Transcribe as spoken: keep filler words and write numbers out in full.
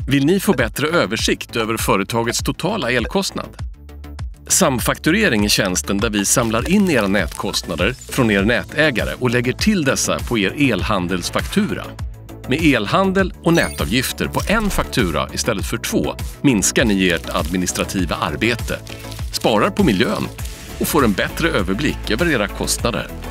Vill ni få bättre översikt över företagets totala elkostnad? Samfakturering är tjänsten där vi samlar in era nätkostnader från er nätägare och lägger till dessa på er elhandelsfaktura. Med elhandel och nätavgifter på en faktura istället för två minskar ni ert administrativa arbete, sparar på miljön och får en bättre överblick över era kostnader.